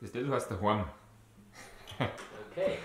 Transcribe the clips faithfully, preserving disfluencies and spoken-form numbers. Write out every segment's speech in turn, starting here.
Das Lied heißt Dahoam. Okay.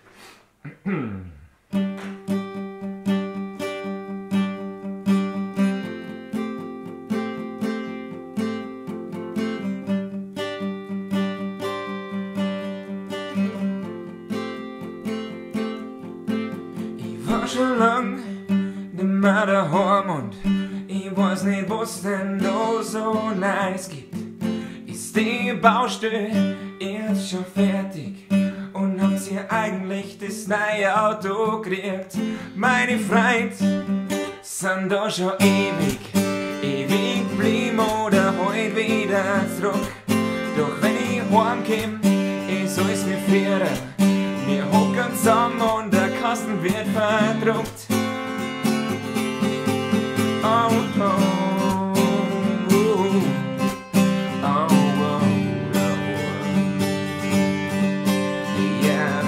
Ich war schon lang nimmer daheim und ich weiß nicht, was denn da so Neues gibt. Ist die Baustelle jetzt schon fertig und habt ihr eigentlich das neue Auto gekriegt? Meine Freunde sind da schon ewig, ewig blieben oder heute wieder zurück. Doch wenn ich heimkomm, ist alles wie früher. Wir hocken zusammen und der Kasten wird verdruckt. Oh, oh, oh, oh, oh, yeah.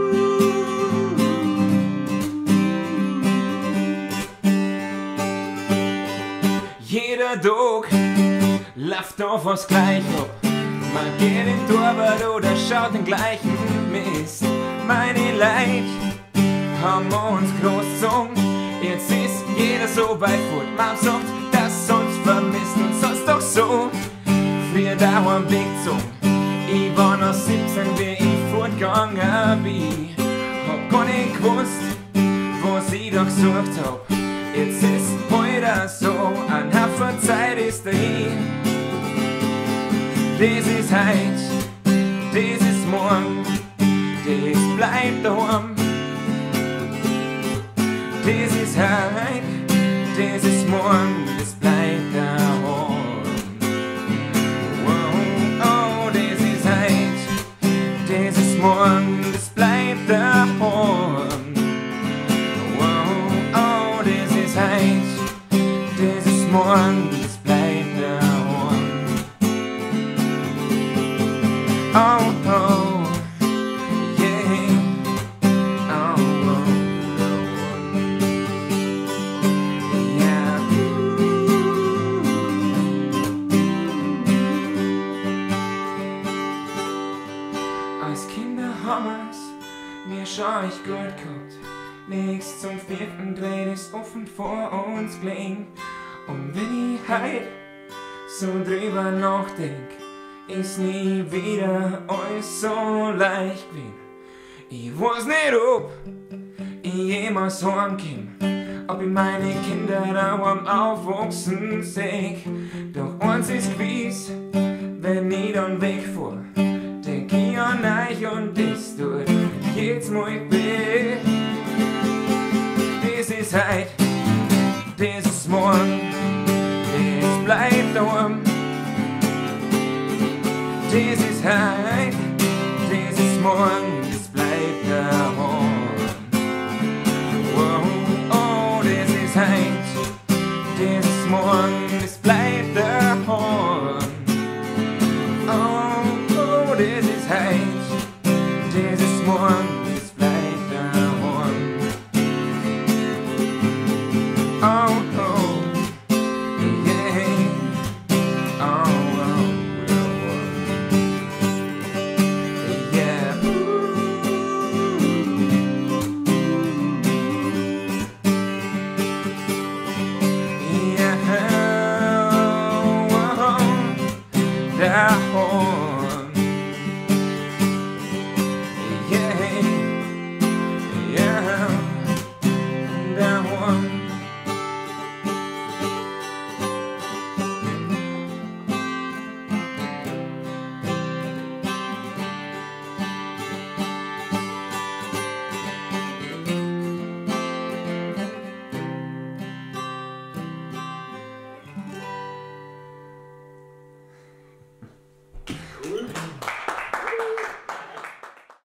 Jeder Tag läuft auf was gleich ab. Man geht in die Arbeit oder schaut den gleichen Mist. Meine Leute haben uns großgezogen. Jetzt ist jeder so weit fort. Man sagt, dass uns vermisst und sonst doch so. Früher daheim weggezogen. Ich war noch siebzehn, wie ich fortgegangen bin. Hab gar nicht gewusst, was ich da gesucht hab. Jetzt ist heute so, ein Haufen Zeit ist dahin. Das ist heut, das ist morgen, das bleibt daheim. Das ist heut, das ist morgen, das bleibt daheim. Oh, oh, das ist heut, das ist morgen, das bleibt daheim. Oh, oh, das ist heut, das ist morgen, das bleibt daheim. Oh, oh, yeah. Oh, oh, oh, yeah. Als Kinder haben wir's mir schon echt gut gehabt. Nichts zum vierten Dreh ist offen vor uns gelegen. Und wenn ich heut so drüber nachdenk, ist nie wieder alles so leicht gewesen. Ich weiß nicht, ob ich jemals heimkomm, ob ich meine Kinder daheim aufwachsen seh. Doch eins ist gewiss, wenn ich dann wegfahr, denk ich an euch und das tut jedes Mal weh. Das ist heut, das ist morgen, das bleibt daheim. Das ist heut, das ist morgen, das bleibt daheim. Oh, oh, das ist heut, das ist morgen, das bleibt daheim. Oh, oh, das ist heut, das ist morgen, das bleibt daheim. Oh, oh, yeah. Oh, oh. Dahoam.